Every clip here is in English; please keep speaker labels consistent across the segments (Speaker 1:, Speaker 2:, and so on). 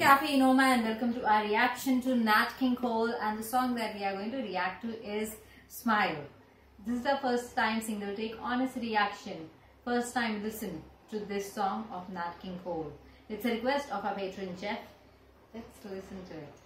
Speaker 1: CAFE ENOMA and welcome to our reaction to Nat King Cole, and the song that we are going to react to is Smile. This is the first time single take honest reaction, first time listen to this song of Nat King Cole. It's a request of our patron Jeff. Let's listen to it.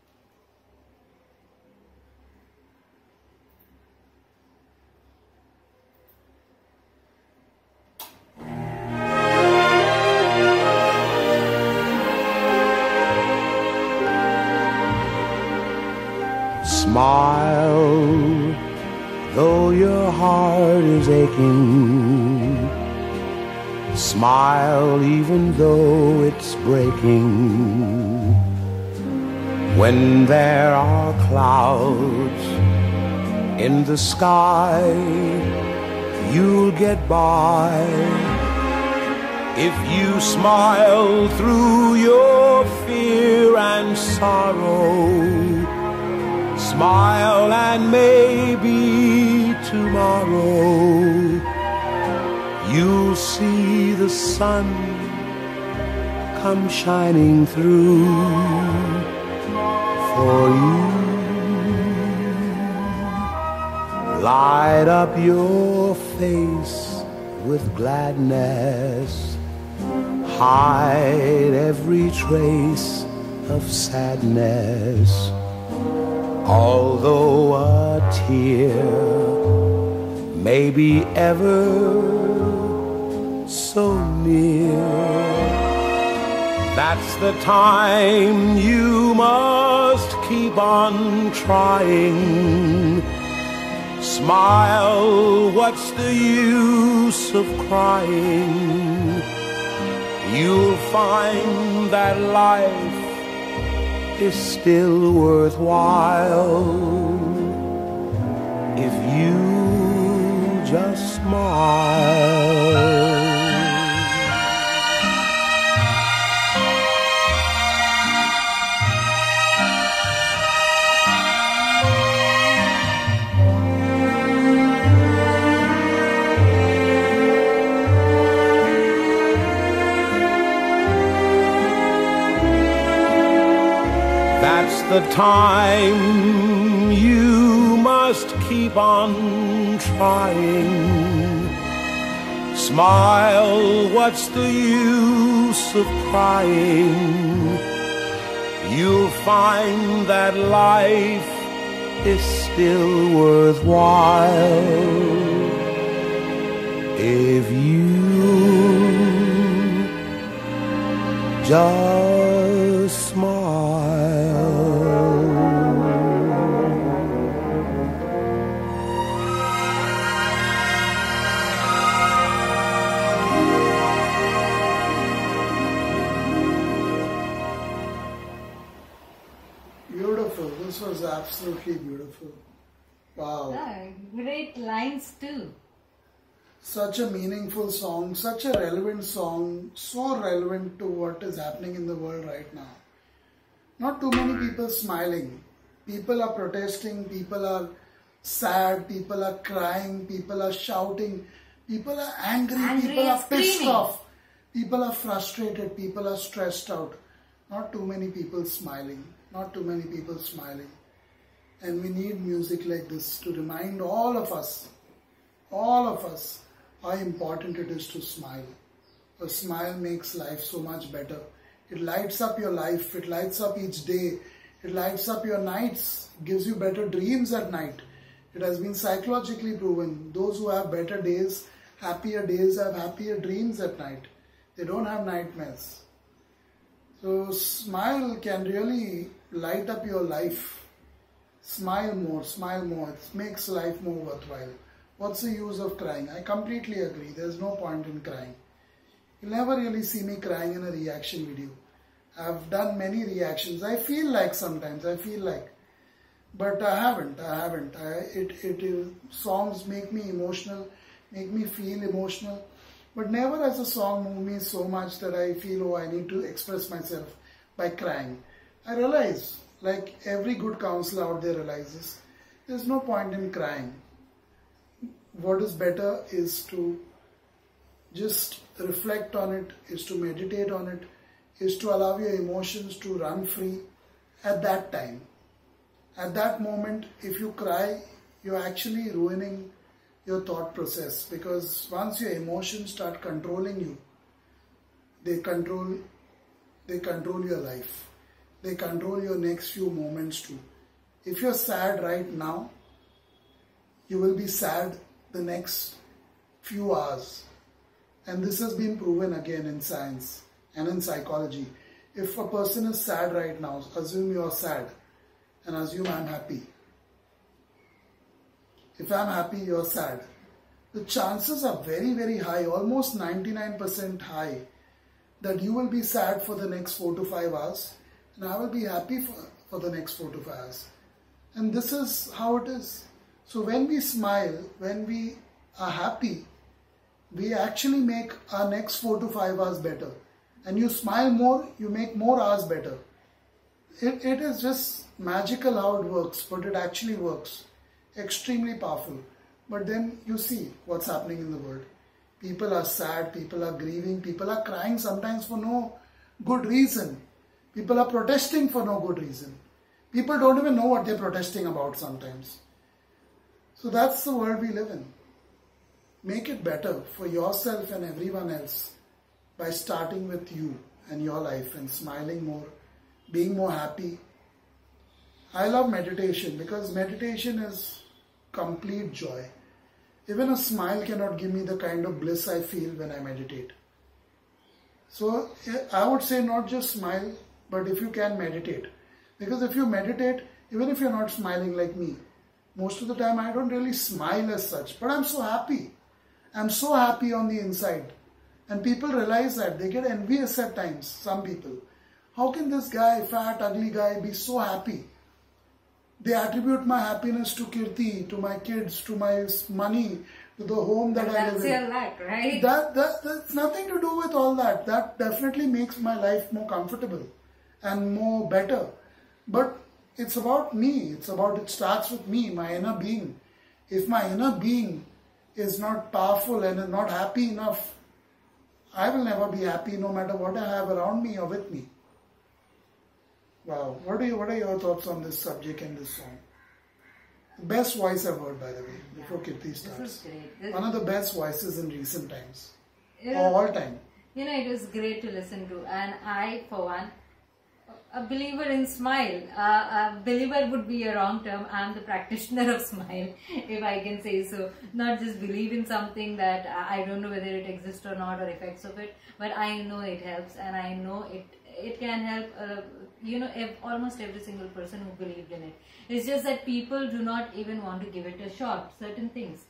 Speaker 2: Smile, though your heart is aching. Smile, even though it's breaking. When there are clouds in the sky, you'll get by. If you smile through your fear and sorrow, smile and maybe tomorrow you'll see the sun come shining through for you. Light up your face with gladness, hide every trace of sadness. Although a tear may be ever so near, that's the time you must keep on trying. Smile, what's the use of crying? You'll find that life is still worthwhile if you just smile. That's the time you must keep on trying. Smile, what's the use of crying? You'll find that life is still worthwhile if you just smile.
Speaker 3: Beautiful. This was absolutely beautiful. Wow.
Speaker 1: Yeah, great lines too.
Speaker 3: Such a meaningful song, such a relevant song, so relevant to what is happening in the world right now. Not too many people smiling. People are protesting, people are sad, people are crying, people are shouting, people are angry people are pissed off, people are frustrated, people are stressed out. Not too many people smiling. Not too many people smiling. And we need music like this to remind all of us, how important it is to smile. A smile makes life so much better. It lights up your life, it lights up each day, it lights up your nights, it gives you better dreams at night. It has been psychologically proven. Those who have better days, happier days, have happier dreams at night. They don't have nightmares. So smile can really light up your life. Smile more, smile more. It makes life more worthwhile. What's the use of crying? I completely agree. There's no point in crying. You'll never really see me crying in a reaction video. I've done many reactions. I feel like sometimes, but I haven't. Songs make me emotional, make me feel emotional, but never has a song moved me so much that I feel, oh, I need to express myself by crying. I realize, like every good counselor out there realizes, there's no point in crying. What is better is to just reflect on it, is to meditate on it, is to allow your emotions to run free at that time. At that moment, if you cry, you're actually ruining your thought process, because once your emotions start controlling you, they control your life. They control your next few moments too. If you're sad right now, you will be sad the next few hours. And this has been proven again in science and in psychology. If a person is sad right now, assume you're sad and assume I'm happy. If I'm happy, you're sad. The chances are very, very high, almost 99% high, that you will be sad for the next 4 to 5 hours and I will be happy for the next 4 to 5 hours. And this is how it is. So when we smile, when we are happy, we actually make our next 4 to 5 hours better. And you smile more, you make more hours better. It is just magical how it works, but it actually works. Extremely powerful. But then you see what's happening in the world. People are sad, people are grieving, people are crying sometimes for no good reason. People are protesting for no good reason. People don't even know what they're protesting about sometimes. So that's the world we live in. Make it better for yourself and everyone else by starting with you and your life and smiling more, being more happy. I love meditation because meditation is complete joy. Even a smile cannot give me the kind of bliss I feel when I meditate. So I would say not just smile, but if you can meditate. Because if you meditate, even if you're not smiling like me, most of the time I don't really smile as such, but I'm so happy. I'm so happy on the inside. And people realize that. They get envious at times, some people. How can this guy, fat, ugly guy, be so happy? They attribute my happiness to Kirti, to my kids, to my money, to the home that I live in.
Speaker 1: That's your luck, right?
Speaker 3: That's nothing to do with all that. That definitely makes my life more comfortable and more better. But it's about me. It starts with me, my inner being. If my inner being is not powerful and not happy enough, I will never be happy no matter what I have around me or with me. Wow, what are your thoughts on this subject and this song? The best voice I've heard, by the way, before Kirti starts.
Speaker 1: This is great.
Speaker 3: One of the best voices in recent times.
Speaker 1: Yeah.
Speaker 3: All time.
Speaker 1: It was great to listen to. And I, for one, a believer in smile. A believer would be a wrong term. I'm the practitioner of smile, if I can say so. Not just believe in something that I don't know whether it exists or not, or effects of it, but I know it helps, and I know it can help almost every single person who believed in it. It's just that people do not even want to give it a shot. Certain things,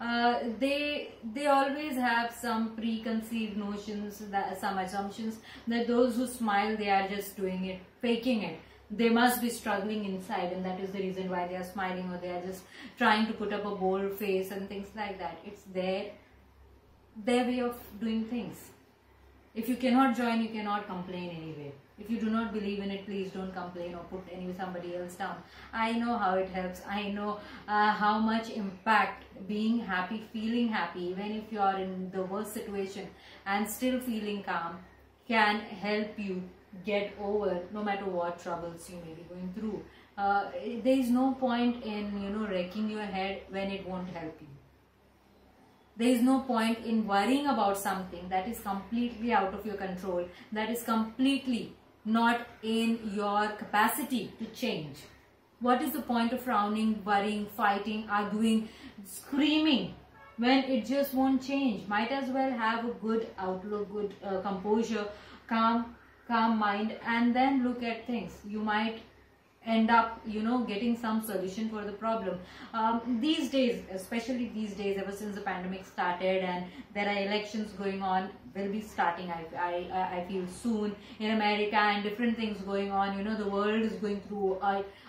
Speaker 1: they always have some preconceived notions, some assumptions that those who smile, they are just doing it, faking it. They must be struggling inside, and that is the reason why they are smiling, or they are just trying to put up a bold face and things like that. It's their way of doing things. If you cannot join, you cannot complain anyway. If you do not believe in it, please don't complain or put somebody else down. I know how it helps. I know how much impact being happy, feeling happy, even if you are in the worst situation and still feeling calm, can help you get over no matter what troubles you may be going through. There is no point in wrecking your head when it won't help you. There is no point in worrying about something that is completely out of your control, that is completely not in your capacity to change. What is the point of frowning, worrying, fighting, arguing, screaming when it just won't change? Might as well have a good outlook, good composure, calm mind, and then look at things. You might end up getting some solution for the problem. These days, especially these days, ever since the pandemic started and there are elections going on, will be starting I feel soon in America, and different things going on. The world is going through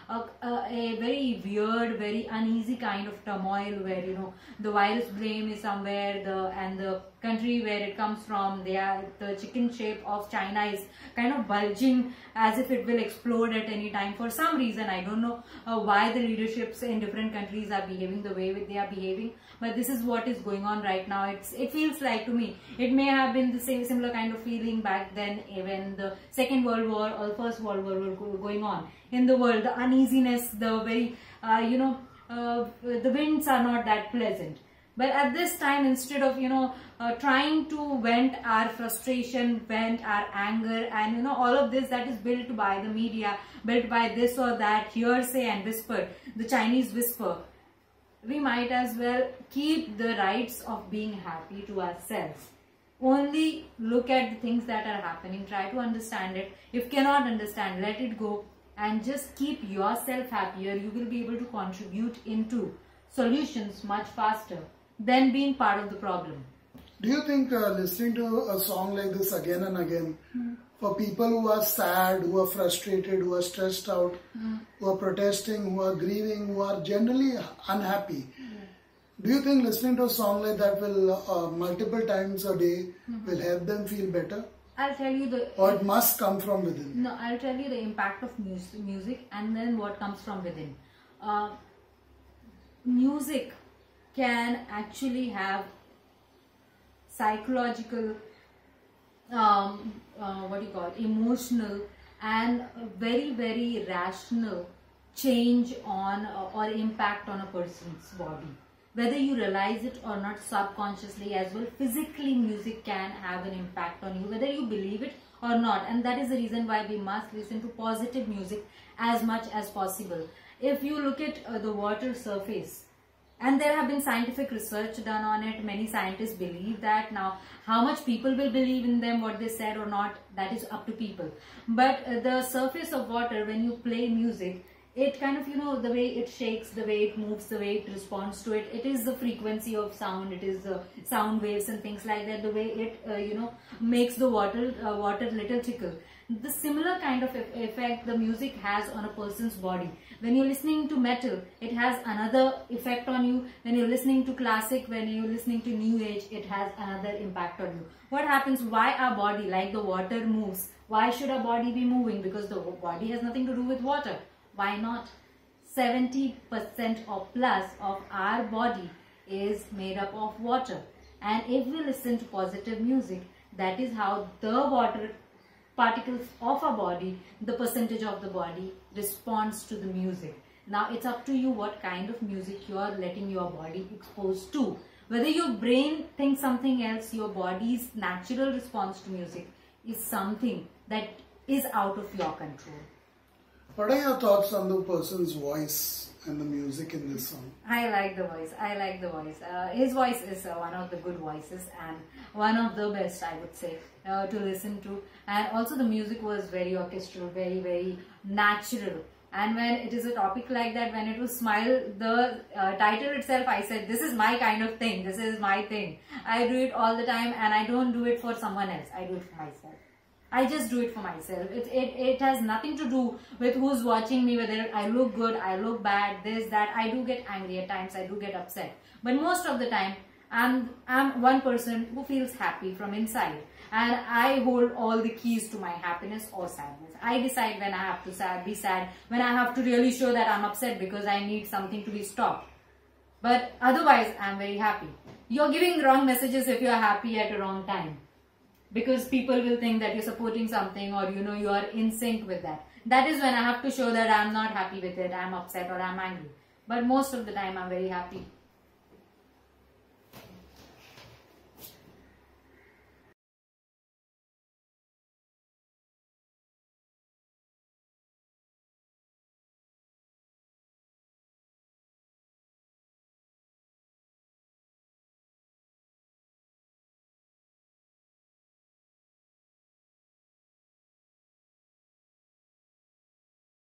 Speaker 1: a very weird, very uneasy kind of turmoil where, you know, the virus blame is somewhere, and the country where it comes from, the chicken shape of China is kind of bulging as if it will explode at any time. For some reason, I don't know why the leaderships in different countries are behaving the way they are behaving, but this is what is going on right now. It feels like to me, it may have been the same similar kind of feeling back then when the Second World War or the First World War were going on in the world. The uneasiness, the very, the winds are not that pleasant. But at this time, instead of, you know, trying to vent our frustration, vent our anger, and, you know, all of this that is built by the media, built by this or that, hearsay and whisper, the Chinese whisper, we might as well keep the rights of being happy to ourselves. Only look at the things that are happening, try to understand it. If cannot understand, let it go, and just keep yourself happier. You will be able to contribute into solutions much faster than being part of the problem.
Speaker 3: Do you think listening to a song like this again and again, for people who are sad, who are frustrated, who are stressed out, who are protesting, who are grieving, who are generally unhappy, do you think listening to a song like that will multiple times a day will help them feel better?
Speaker 1: I'll tell you
Speaker 3: or it must come from within?
Speaker 1: No, I'll tell you the impact of music and then what comes from within. Music can actually have psychological, emotional and very, very rational change on or impact on a person's body. Whether you realize it or not, subconsciously as well, physically music can have an impact on you, whether you believe it or not. And that is the reason why we must listen to positive music as much as possible. If you look at the water surface, and there have been scientific research done on it, many scientists believe that. Now, how much people will believe in them, what they said or not, that is up to people. But the surface of water, when you play music, it kind of, you know, the way it shakes, the way it moves, the way it responds to it, it is the frequency of sound, it is the sound waves and things like that, the way it, makes the water little tickle. The similar kind of effect the music has on a person's body. When you're listening to metal, it has another effect on you. When you're listening to classic, when you're listening to new age, it has another impact on you. What happens? Why our body, like the water, moves? Why should our body be moving? Because the body has nothing to do with water. Why not? 70% or plus of our body is made up of water. And if we listen to positive music, that is how the water particles of our body, the percentage of the body responds to the music. Now it's up to you what kind of music you are letting your body expose to. Whether your brain thinks something else, your body's natural response to music is something that is out of your control.
Speaker 3: What are your thoughts on the person's voice and the music in this song?
Speaker 1: I like the voice. I like the voice. His voice is one of the good voices and one of the best, I would say, to listen to. And also the music was very orchestral, very, very natural. And when it is a topic like that, when it was Smile, the title itself, I said, this is my kind of thing. This is my thing. I do it all the time and I don't do it for someone else. I do it for myself. I just do it for myself. It has nothing to do with who's watching me, whether I look good, I look bad, this, that. I do get angry at times, I do get upset. But most of the time, I'm one person who feels happy from inside. And I hold all the keys to my happiness or sadness. I decide when I have to be sad, when I have to really show that I'm upset because I need something to be stopped. But otherwise, I'm very happy. You're giving wrong messages if you're happy at a wrong time. Because people will think that you're supporting something or you are in sync with that. That is when I have to show that I'm not happy with it, I'm upset or I'm angry. But most of the time I'm very happy.